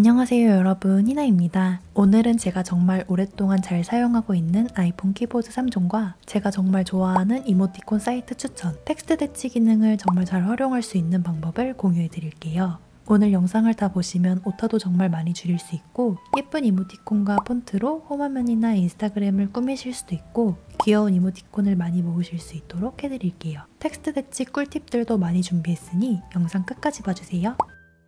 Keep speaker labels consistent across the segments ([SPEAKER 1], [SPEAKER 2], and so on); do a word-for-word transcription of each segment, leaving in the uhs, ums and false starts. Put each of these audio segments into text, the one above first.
[SPEAKER 1] 안녕하세요 여러분, 희나입니다. 오늘은 제가 정말 오랫동안 잘 사용하고 있는 아이폰 키보드 삼 종과 제가 정말 좋아하는 이모티콘 사이트 추천, 텍스트 대치 기능을 정말 잘 활용할 수 있는 방법을 공유해 드릴게요. 오늘 영상을 다 보시면 오타도 정말 많이 줄일 수 있고 예쁜 이모티콘과 폰트로 홈화면이나 인스타그램을 꾸미실 수도 있고 귀여운 이모티콘을 많이 모으실 수 있도록 해드릴게요. 텍스트 대치 꿀팁들도 많이 준비했으니 영상 끝까지 봐주세요.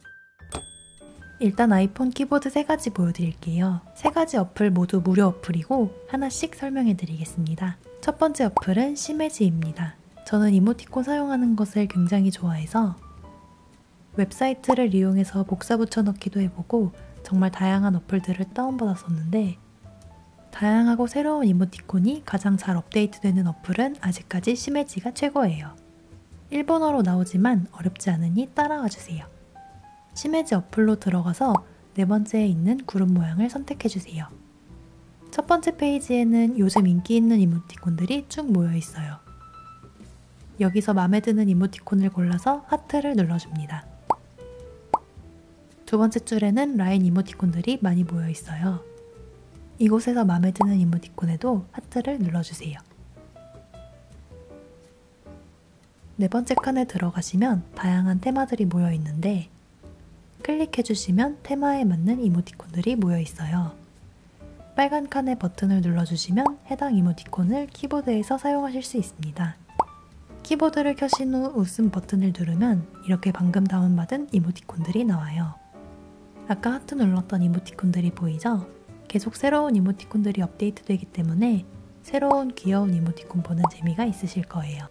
[SPEAKER 1] 일단 아이폰 키보드 세 가지 보여드릴게요. 세 가지 어플 모두 무료 어플이고 하나씩 설명해드리겠습니다. 첫 번째 어플은 시메지입니다. 저는 이모티콘 사용하는 것을 굉장히 좋아해서 웹사이트를 이용해서 복사 붙여넣기도 해보고 정말 다양한 어플들을 다운받았었는데 다양하고 새로운 이모티콘이 가장 잘 업데이트되는 어플은 아직까지 시메지가 최고예요. 일본어로 나오지만 어렵지 않으니 따라와주세요. 시메지 어플로 들어가서 네 번째에 있는 구름 모양을 선택해주세요. 첫 번째 페이지에는 요즘 인기 있는 이모티콘들이 쭉 모여 있어요. 여기서 마음에 드는 이모티콘을 골라서 하트를 눌러줍니다. 두 번째 줄에는 라인 이모티콘들이 많이 모여 있어요. 이곳에서 마음에 드는 이모티콘에도 하트를 눌러주세요. 네 번째 칸에 들어가시면 다양한 테마들이 모여 있는데 클릭해주시면 테마에 맞는 이모티콘들이 모여 있어요. 빨간 칸의 버튼을 눌러주시면 해당 이모티콘을 키보드에서 사용하실 수 있습니다. 키보드를 켜신 후 웃음 버튼을 누르면 이렇게 방금 다운받은 이모티콘들이 나와요. 아까 하트 눌렀던 이모티콘들이 보이죠? 계속 새로운 이모티콘들이 업데이트되기 때문에 새로운 귀여운 이모티콘 보는 재미가 있으실 거예요.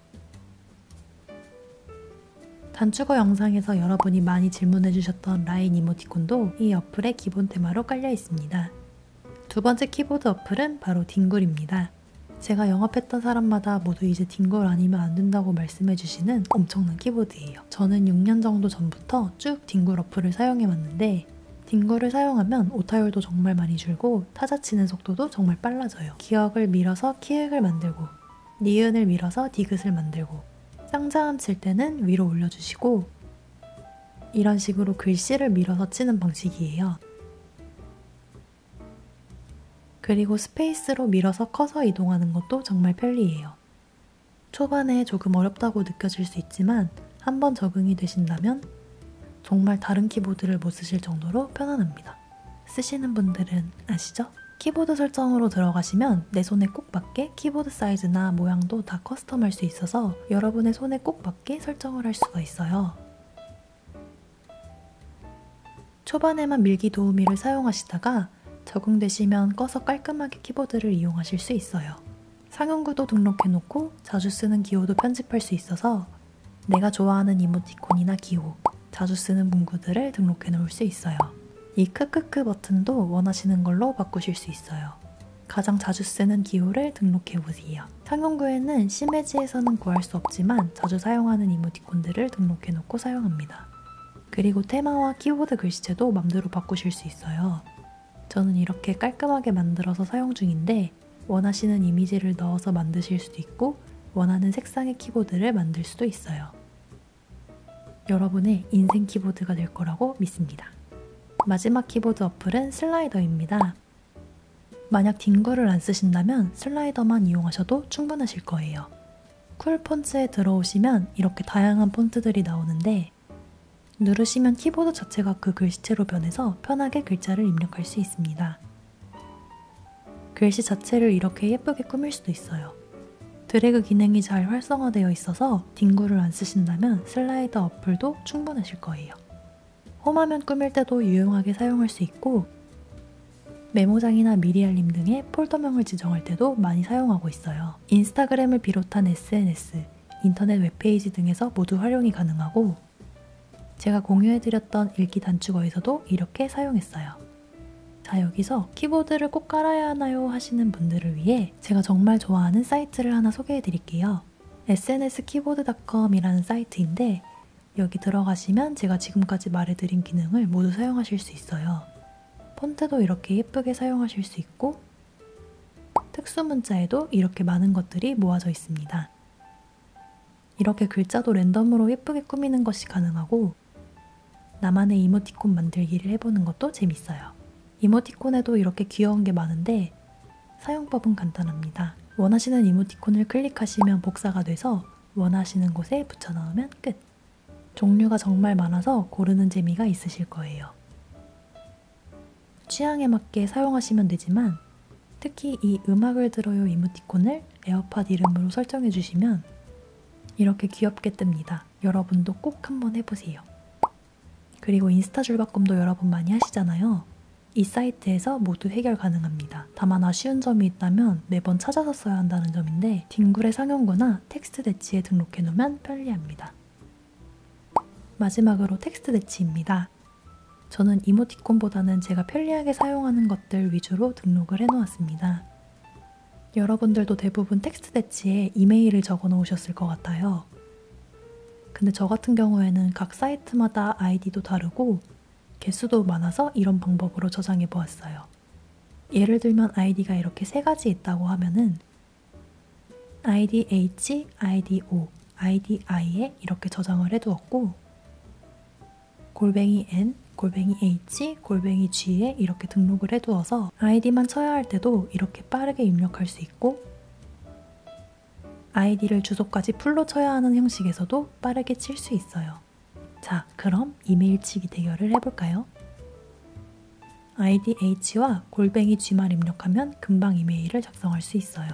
[SPEAKER 1] 단축어 영상에서 여러분이 많이 질문해주셨던 라인 이모티콘도 이 어플의 기본 테마로 깔려 있습니다. 두 번째 키보드 어플은 바로 딩굴입니다. 제가 영업했던 사람마다 모두 이제 딩굴 아니면 안 된다고 말씀해주시는 엄청난 키보드예요. 저는 육 년 정도 전부터 쭉 딩굴 어플을 사용해왔는데 딩굴을 사용하면 오타율도 정말 많이 줄고 타자 치는 속도도 정말 빨라져요. 기역을 밀어서 키읔을 만들고 니은을 밀어서 디귿을 만들고 쌍자음 칠 때는 위로 올려주시고 이런 식으로 글씨를 밀어서 치는 방식이에요. 그리고 스페이스로 밀어서 커서 이동하는 것도 정말 편리해요. 초반에 조금 어렵다고 느껴질 수 있지만 한번 적응이 되신다면 정말 다른 키보드를 못 쓰실 정도로 편안합니다. 쓰시는 분들은 아시죠? 키보드 설정으로 들어가시면 내 손에 꼭 맞게 키보드 사이즈나 모양도 다 커스텀할 수 있어서 여러분의 손에 꼭 맞게 설정을 할 수가 있어요. 초반에만 밀기 도우미를 사용하시다가 적응되시면 꺼서 깔끔하게 키보드를 이용하실 수 있어요. 상용구도 등록해놓고 자주 쓰는 기호도 편집할 수 있어서 내가 좋아하는 이모티콘이나 기호, 자주 쓰는 문구들을 등록해 놓을 수 있어요. 이 크크크 버튼도 원하시는 걸로 바꾸실 수 있어요. 가장 자주 쓰는 기호를 등록해보세요. 상용구에는 시메지에서는 구할 수 없지만 자주 사용하는 이모티콘들을 등록해놓고 사용합니다. 그리고 테마와 키보드 글씨체도 맘대로 바꾸실 수 있어요. 저는 이렇게 깔끔하게 만들어서 사용 중인데 원하시는 이미지를 넣어서 만드실 수도 있고 원하는 색상의 키보드를 만들 수도 있어요. 여러분의 인생 키보드가 될 거라고 믿습니다. 마지막 키보드 어플은 슬라이더입니다. 만약 딩굴을 안 쓰신다면 슬라이더만 이용하셔도 충분하실 거예요. 쿨 폰츠에 들어오시면 이렇게 다양한 폰트들이 나오는데 누르시면 키보드 자체가 그 글씨체로 변해서 편하게 글자를 입력할 수 있습니다. 글씨 자체를 이렇게 예쁘게 꾸밀 수도 있어요. 드래그 기능이 잘 활성화되어 있어서 딩굴을 안 쓰신다면 슬라이더 어플도 충분하실 거예요. 홈화면 꾸밀 때도 유용하게 사용할 수 있고 메모장이나 미리 알림 등의 폴더명을 지정할 때도 많이 사용하고 있어요. 인스타그램을 비롯한 에스엔에스, 인터넷 웹페이지 등에서 모두 활용이 가능하고 제가 공유해드렸던 읽기 단축어에서도 이렇게 사용했어요. 자, 여기서 키보드를 꼭 깔아야 하나요 하시는 분들을 위해 제가 정말 좋아하는 사이트를 하나 소개해드릴게요. 에스엔에스 키보드 닷컴이라는 사이트인데 여기 들어가시면 제가 지금까지 말해드린 기능을 모두 사용하실 수 있어요. 폰트도 이렇게 예쁘게 사용하실 수 있고 특수 문자에도 이렇게 많은 것들이 모아져 있습니다. 이렇게 글자도 랜덤으로 예쁘게 꾸미는 것이 가능하고 나만의 이모티콘 만들기를 해보는 것도 재밌어요. 이모티콘에도 이렇게 귀여운 게 많은데 사용법은 간단합니다. 원하시는 이모티콘을 클릭하시면 복사가 돼서 원하시는 곳에 붙여넣으면 끝! 종류가 정말 많아서 고르는 재미가 있으실 거예요. 취향에 맞게 사용하시면 되지만 특히 이 음악을 들어요 이모티콘을 에어팟 이름으로 설정해 주시면 이렇게 귀엽게 뜹니다. 여러분도 꼭 한번 해보세요. 그리고 인스타 줄바꿈도 여러분 많이 하시잖아요. 이 사이트에서 모두 해결 가능합니다. 다만 아쉬운 점이 있다면 매번 찾아서 써야 한다는 점인데 뒹굴의 상용구나 텍스트 대치에 등록해 놓으면 편리합니다. 마지막으로 텍스트 대치입니다. 저는 이모티콘보다는 제가 편리하게 사용하는 것들 위주로 등록을 해놓았습니다. 여러분들도 대부분 텍스트 대치에 이메일을 적어 놓으셨을 것 같아요. 근데 저 같은 경우에는 각 사이트마다 아이디도 다르고 개수도 많아서 이런 방법으로 저장해 보았어요. 예를 들면 아이디가 이렇게 세 가지 있다고 하면은 아이디 H, 아이디 O, 아이디 I에 이렇게 저장을 해두었고 골뱅이 N, 골뱅이 H, 골뱅이 G에 이렇게 등록을 해두어서 아이디만 쳐야 할 때도 이렇게 빠르게 입력할 수 있고 아이디를 주소까지 풀로 쳐야 하는 형식에서도 빠르게 칠 수 있어요. 자, 그럼 이메일 치기 대결을 해볼까요? 아이디 H와 골뱅이 G만 입력하면 금방 이메일을 작성할 수 있어요.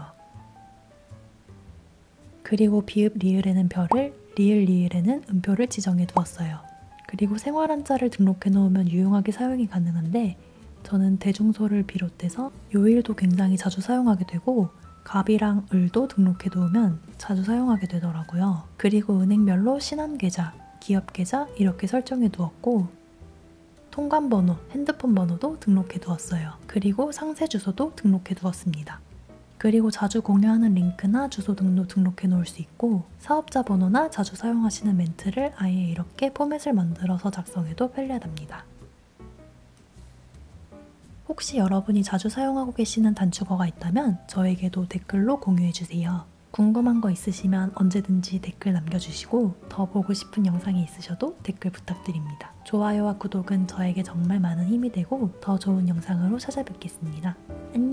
[SPEAKER 1] 그리고 비읍 리을에는 별을, 리을 리을에는 음표를 지정해 두었어요. 그리고 생활 한자를 등록해 놓으면 유용하게 사용이 가능한데 저는 대중소를 비롯해서 요일도 굉장히 자주 사용하게 되고 갑이랑 을도 등록해 두면 자주 사용하게 되더라고요. 그리고 은행별로 신한계좌, 기업계좌 이렇게 설정해 두었고 통관번호, 핸드폰 번호도 등록해 두었어요. 그리고 상세 주소도 등록해 두었습니다. 그리고 자주 공유하는 링크나 주소 등도 등록해 놓을 수 있고 사업자 번호나 자주 사용하시는 멘트를 아예 이렇게 포맷을 만들어서 작성해도 편리하답니다. 혹시 여러분이 자주 사용하고 계시는 단축어가 있다면 저에게도 댓글로 공유해주세요. 궁금한 거 있으시면 언제든지 댓글 남겨주시고 더 보고 싶은 영상이 있으셔도 댓글 부탁드립니다. 좋아요와 구독은 저에게 정말 많은 힘이 되고 더 좋은 영상으로 찾아뵙겠습니다. 안녕!